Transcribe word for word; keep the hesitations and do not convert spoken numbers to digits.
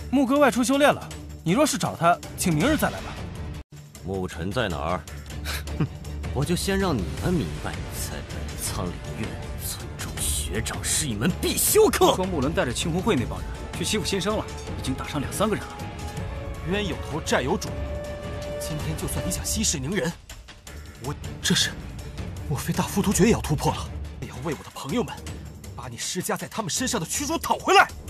木哥外出修炼了，你若是找他，请明日再来吧。 牧尘在哪儿？哼，我就先让你们明白，在北苍领域尊重学长是一门必修课。 说木伦带着青红会那帮人去欺负新生了，已经打伤两三个人了。 冤有头债有主，今天就算你想息事宁人，我这是，莫非大浮屠诀也要突破了？也要为我的朋友们，把你施加在他们身上的屈辱讨回来。